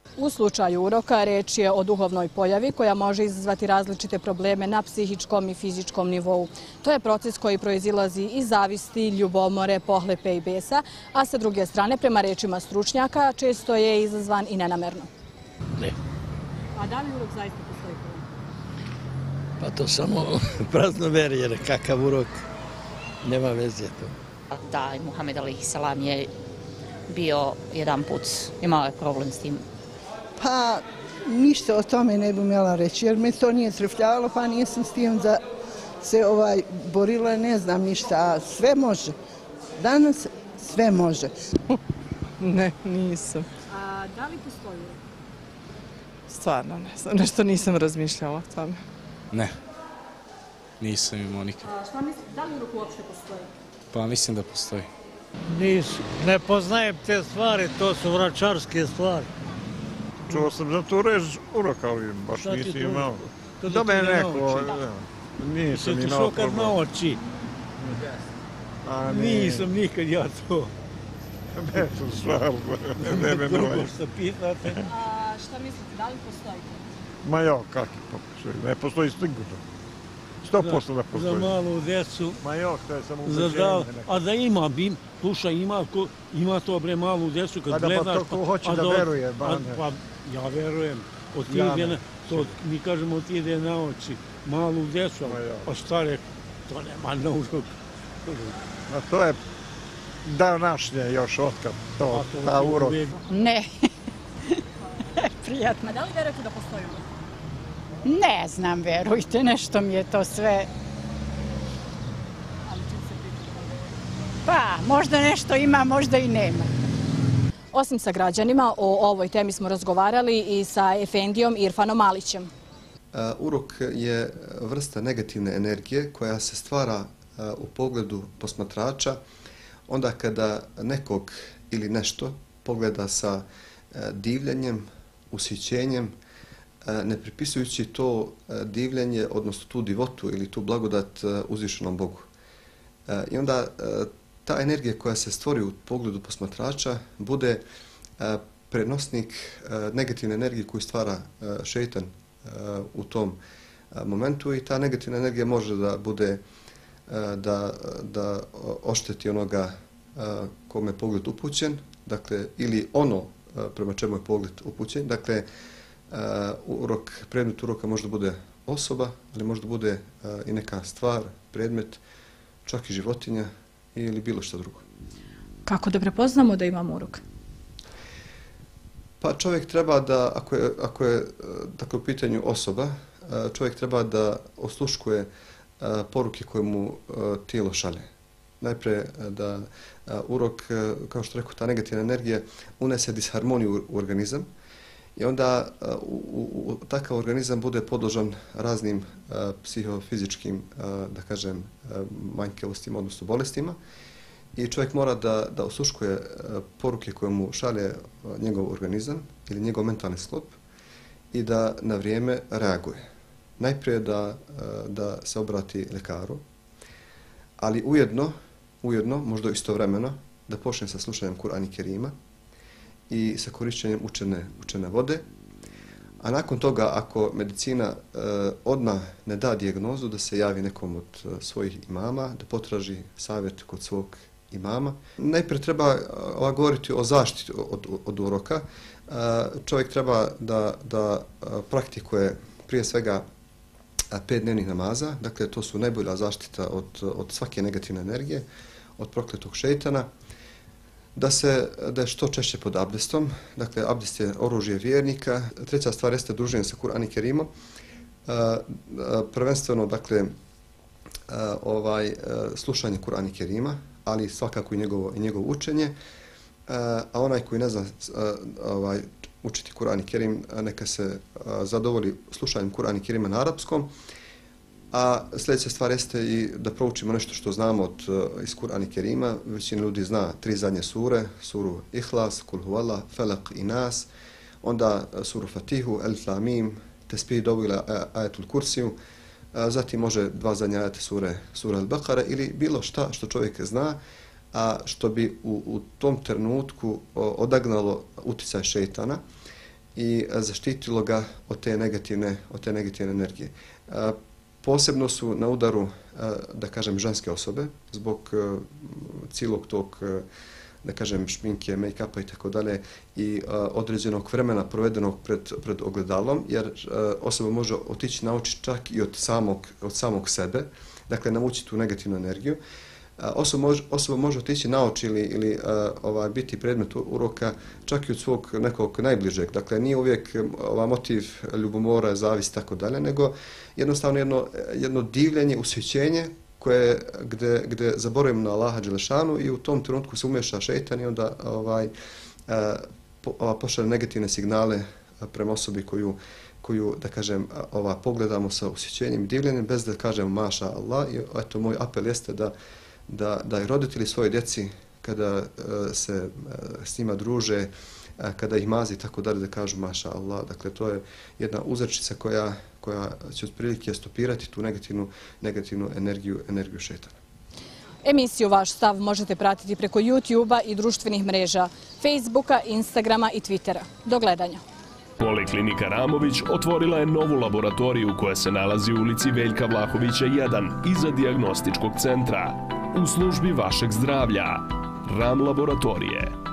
U slučaju uroka reč je o duhovnoj pojavi koja može izazvati različite probleme na psihičkom i fizičkom nivou. To je proces koji proizilazi iz zavisti, ljubomore, pohlepe i besa, a sa druge strane, prema rečima stručnjaka, često je izazvan i nenamerno. Ne. A da li urok zaista postoji? Pa to samo praznoverje, jer kakav urok, nema veze to. Da, Muhammed alejhi selam je bio jedan put, imao je problem s tim. Pa ništa o tome ne bi imela reći, jer me to nije trefljavalo, pa nisam s tim da se borila, ne znam ništa, a sve može. Danas sve može. Ne, nisam. A da li postoji? Stvarno ne znam, nešto nisam razmišljala o tome. Ne, nisam imao nikad. Šta mislite, da li urok uopšte postoji? Pa mislim da postoji. Nisam, ne poznajem te stvari, to su vračarske stvari. Čuo sam za tu reč urok, ali baš nisi imao. Da me neko, nisam imao šokad na oči. Nisam nikad ja to. Ne sam stvar, ne me drugo što pitate. A šta mislite, da li postoji? Ma jo, kakvi pokušaj, ne postoji sigurno. 100% ne postoji. Za malu decu. Ma jo, to je samo ubeđenje. A da ima, slušaj, ima to bre malu decu kad gledaš. Pa to ko hoće da veruje, bane. Pa ja verujem, mi kažemo otide na oči, malu decu, pa šta rekao, to nema na urok. A to je današnje još otkad, ta urok. Ne. Prijatno. A da li verujete da postoji urok? Ne znam, verujte, nešto mi je to sve. Ali čim se priča? Pa, možda nešto ima, možda i nema. Osim sa građanima, o ovoj temi smo razgovarali i sa efendijom Irfanom Malićem. Urok je vrsta negativne energije koja se stvara u pogledu posmatrača onda kada nekog ili nešto pogleda sa divljenjem, ushićenjem, ne pripisujući to divljenje, odnosno tu divotu ili tu blagodat uzvišenom Bogu. I onda ta energija koja se stvori u pogledu posmatrača bude prenosnik negativne energije koju stvara šeitan u tom momentu i ta negativna energija može da bude da ošteti onoga kome je pogled upućen, dakle, ili ono prema čemu je pogled upućen. Dakle, predmet uroka može da bude osoba, ali može da bude i neka stvar, predmet, čak i životinja ili bilo što drugo. Kako da prepoznamo da imamo urok? Pa čovjek treba da, ako je dakle, u pitanju osoba, čovjek treba da osluškuje poruke koje mu tijelo šalje. Najprije da urok, kao što rekao, ta negativna energija unese disharmoniju u organizam i onda takav organizam bude podložan raznim psihofizičkim, da kažem, manjkavostima, odnosno bolestima i čovjek mora da osluškuje poruke koje mu šalje njegov organizam ili njegov mentalni sklop i da na vrijeme reaguje. Najprije da se obrati lekaru, ali ujedno, možda istovremeno, da počne sa slušanjem Kur'ana i Kerima i sa korišćenjem učene vode, a nakon toga, ako medicina odmah ne da dijagnozu, da se javi nekom od svojih imama, da potraži savjet kod svog imama. Najprije treba govoriti o zaštiti od uroka. Čovjek treba da praktikuje prije svega 5 dnevnih namaza, dakle to su najbolja zaštita od svake negativne energije, od prokletog šejtana, da je što češće pod abdestom, dakle abdest je oružje vjernika. Treća stvar jeste druženje sa Kur'anom i Kerimom, prvenstveno dakle slušanje Kur'ana i Kerima, ali svakako i njegovo učenje, a onaj koji ne zna učiti Kur'an i Kerim, neka se zadovolji slušanjem Kur'ana i Kerima na arapskom, a sljedeća stvar jeste i da proučimo nešto što znamo iz Kur'ana i Kerima. Većina ljudi zna 3 zadnje sure, suru Ihlas, Kul Huvallah, Felak i Nas, onda suru Fatihu, Elif Lam Mim, Tespih dovu ili Ajetul Kursiju, zatim može 2 zadnje ajete sure Al-Baqara ili bilo šta što čovjek zna, a što bi u tom trenutku odagnalo uticaj šejtana i zaštitilo ga od te negativne energije. Posebno su na udaru, da kažem, ženske osobe zbog cijelog tog, da kažem, šminke, make-upa i tako dalje i određenog vremena provedenog pred ogledalom, jer osoba može otići naučiti čak i od samog sebe, dakle navući tu negativnu energiju. Osoba može otići nauči ili biti predmet uroka čak i od svog nekog najbližeg. Dakle, nije uvijek motiv ljubomora, zavist i tako dalje, nego jednostavno jedno divljenje, ushićenje gdje zaboravimo na Allaha Đelešanu i u tom trenutku se umeša šeitan i onda pošalje negativne signale prema osobi koju, da kažem, pogledamo sa ushićenjem i divljenjem bez da kažemo maša Allah. I eto, moj apel jeste da i roditelji svoje djeci kada se s njima druže, kada ih mazi i tako dalje, da kažu maša Allah. Dakle, to je jedna uzrečica koja će otprilike stopirati tu negativnu energiju šetana. Emisiju Vaš stav možete pratiti preko YouTube-a i društvenih mreža, Facebooka, Instagrama i Twittera. Do gledanja. Poliklinika Ramović otvorila je novu laboratoriju koja se nalazi u ulici Veljka Vlahovića 1 iza dijagnostičkog centra. U službi vašeg zdravlja. RAM laboratorije.